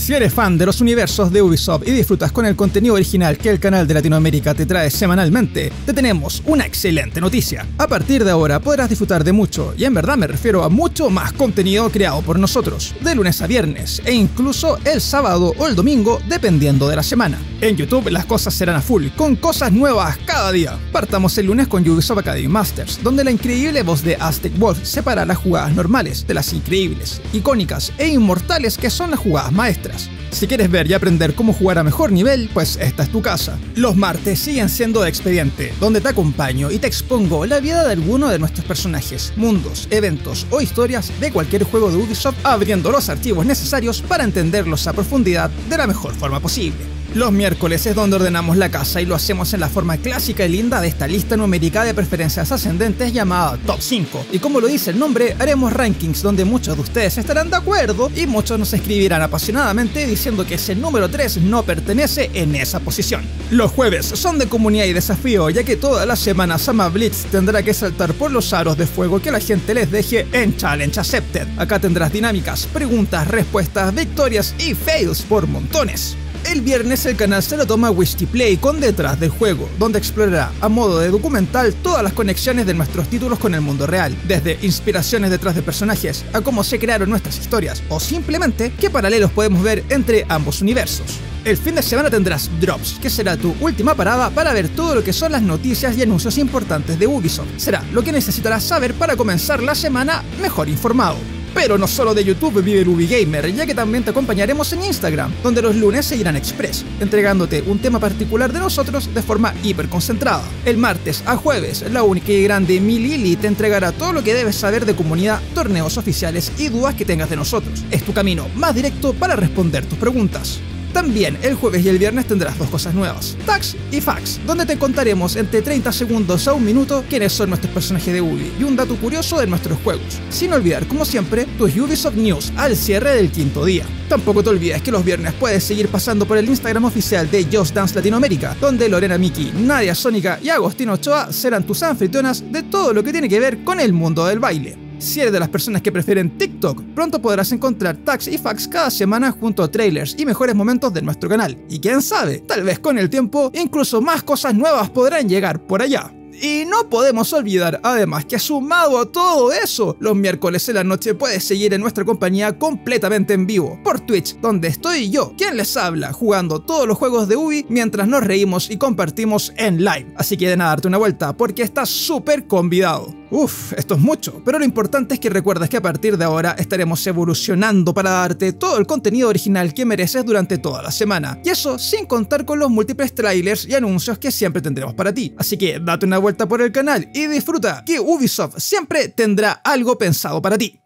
Si eres fan de los universos de Ubisoft y disfrutas con el contenido original que el canal de Latinoamérica te trae semanalmente, te tenemos una excelente noticia. A partir de ahora podrás disfrutar de mucho, y en verdad me refiero a mucho más contenido creado por nosotros, de lunes a viernes, e incluso el sábado o el domingo, dependiendo de la semana. En YouTube las cosas serán a full, con cosas nuevas cada día. Partamos el lunes con Ubisoft Academy Masters, donde la increíble voz de Aztec Wolf separa las jugadas normales de las increíbles, icónicas e inmortales que son las jugadas maestras. Si quieres ver y aprender cómo jugar a mejor nivel, pues esta es tu casa. Los martes siguen siendo de Expediente, donde te acompaño y te expongo la vida de alguno de nuestros personajes, mundos, eventos o historias de cualquier juego de Ubisoft, abriendo los archivos necesarios para entenderlos a profundidad de la mejor forma posible. Los miércoles es donde ordenamos la casa y lo hacemos en la forma clásica y linda de esta lista numérica de preferencias ascendentes llamada Top 5. Y como lo dice el nombre, haremos rankings donde muchos de ustedes estarán de acuerdo y muchos nos escribirán apasionadamente diciendo que ese número 3 no pertenece en esa posición. Los jueves son de comunidad y desafío, ya que toda la semana Sama Blitz tendrá que saltar por los aros de fuego que la gente les deje en Challenge Accepted. Acá tendrás dinámicas, preguntas, respuestas, victorias y fails por montones. El viernes el canal se lo toma Whisky Play con Detrás del Juego, donde explorará a modo de documental todas las conexiones de nuestros títulos con el mundo real, desde inspiraciones detrás de personajes, a cómo se crearon nuestras historias, o simplemente qué paralelos podemos ver entre ambos universos. El fin de semana tendrás Drops, que será tu última parada para ver todo lo que son las noticias y anuncios importantes de Ubisoft. Será lo que necesitarás saber para comenzar la semana mejor informado. Pero no solo de YouTube vive el UbiGamer, ya que también te acompañaremos en Instagram, donde los lunes seguirán Express, entregándote un tema particular de nosotros de forma hiper concentrada. El martes a jueves, la única y grande Milili te entregará todo lo que debes saber de comunidad, torneos oficiales y dudas que tengas de nosotros. Es tu camino más directo para responder tus preguntas. También el jueves y el viernes tendrás dos cosas nuevas, Tags y Facts, donde te contaremos entre 30 segundos a un minuto quiénes son nuestros personajes de Ubi y un dato curioso de nuestros juegos. Sin olvidar, como siempre, tus Ubisoft News al cierre del quinto día. Tampoco te olvides que los viernes puedes seguir pasando por el Instagram oficial de Just Dance Latinoamérica, donde Lorena Miki, Nadia Sónica y Agostino Ochoa serán tus anfitrionas de todo lo que tiene que ver con el mundo del baile. Si eres de las personas que prefieren TikTok, pronto podrás encontrar tags y facts cada semana junto a trailers y mejores momentos de nuestro canal. Y quién sabe, tal vez con el tiempo, incluso más cosas nuevas podrán llegar por allá. Y no podemos olvidar, además, que sumado a todo eso, los miércoles en la noche puedes seguir en nuestra compañía completamente en vivo, por Twitch, donde estoy yo, quien les habla, jugando todos los juegos de Ubi mientras nos reímos y compartimos en live. Así que ven a darte una vuelta, porque estás súper convidado. Uf, esto es mucho, pero lo importante es que recuerdes que a partir de ahora estaremos evolucionando para darte todo el contenido original que mereces durante toda la semana. Y eso sin contar con los múltiples trailers y anuncios que siempre tendremos para ti. Así que date una vuelta por el canal y disfruta, que Ubisoft siempre tendrá algo pensado para ti.